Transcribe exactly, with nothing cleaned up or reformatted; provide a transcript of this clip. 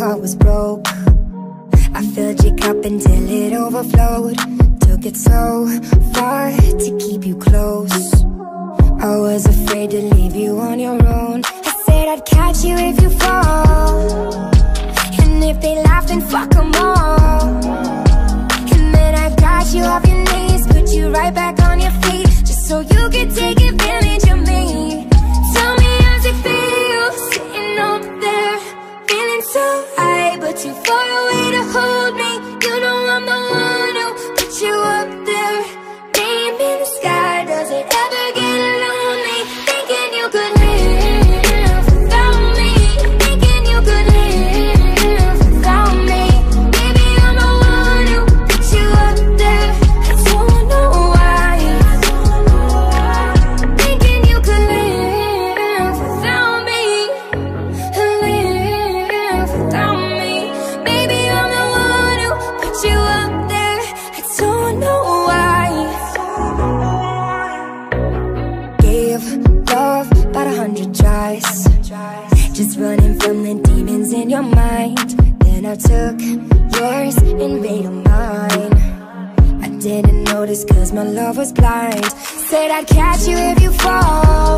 heart was broke. I filled your cup until it overflowed. Took it so far to keep you close. I was afraid to leave you on your own. I said I'd catch you if you fall, and if they laugh then fuck them all. And then I got you off your knees, put you right back on your feet, just so you could take advantage of me. Tell me how's it feel, sitting up there, feeling so high, but too far away to hold me. You know I'm the one who put you up there, name in the sky. Does it ever get lonely, thinking you could live without me, thinking you could live without me? Baby, I'm the one who put you up there. I don't know why, thinking you could live without me, live without me. Baby, I'm the one who put you up there. I don't know why. Gave love about a hundred tries, just running from the demons in your mind. Then I took yours and made them mine. I didn't notice cause my love was blind. Said I'd catch you if you fall,